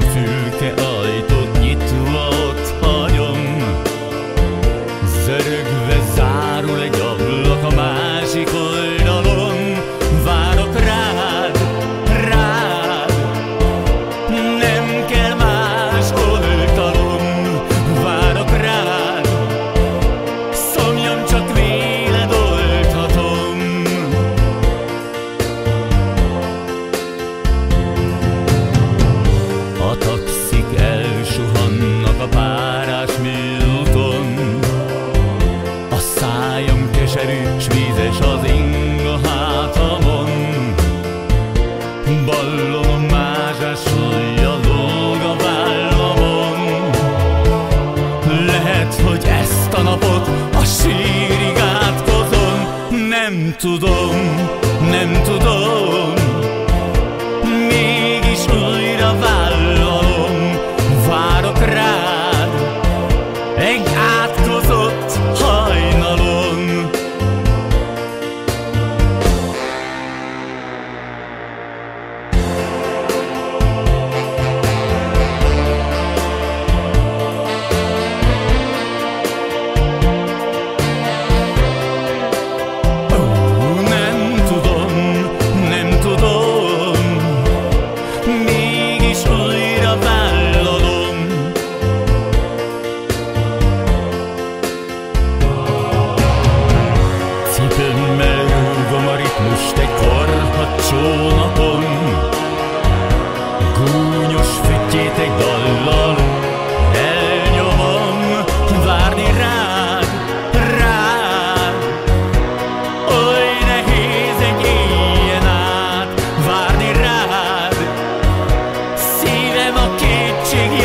fülke ajtót nyitva ott hagyom. Zörögve zárul egy ablak a másik oldalon. Várok rád, rád, nem kell más oltalom. Várok rád, szomjam csak véled oldhatom. A taxik elsuhannak a párás műúton. A szájam keserű, s vízes az ing a hátamon. Ballom a mázsás ujja lóg a vállamon. Lehet, hogy ezt a napot a sírig átkozom. Nem tudom, nem tudom, mégis újra vállalom. Várok rád egy átkozott hajnalon. Nem tudom, nem tudom, mégis újra vállalom. Cipőmmel rúgom a ritmust egy korhadt csónakon. Gúnyos füttyét egy dallal elnyomom. Várni rád, rád, oly nehéz egy éjjel át. Várni rád, szívem a kétség